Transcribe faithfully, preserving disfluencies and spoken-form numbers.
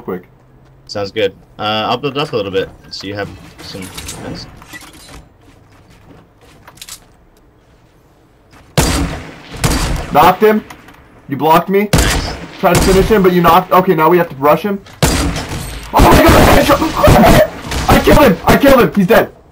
quick. Sounds good. Uh, I'll build up a little bit so you have some defense. Knocked him. You blocked me. Nice. Tried to finish him, but you knocked. Okay, now we have to rush him. Oh my god! I killed him! I killed him! He's dead.